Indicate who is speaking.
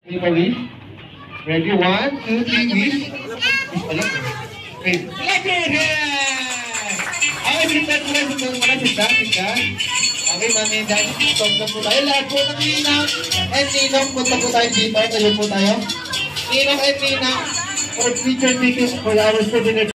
Speaker 1: Ready? Ready? 1, 2, 3, wish. Okay. Okay, sit down. Okay, Mami, dahil stop na po tayo. Lahat po ng Ninang and Ninong, punta po tayo dito. Tayo po tayo. Ninong and Ninang, for future tickets for our souvenir.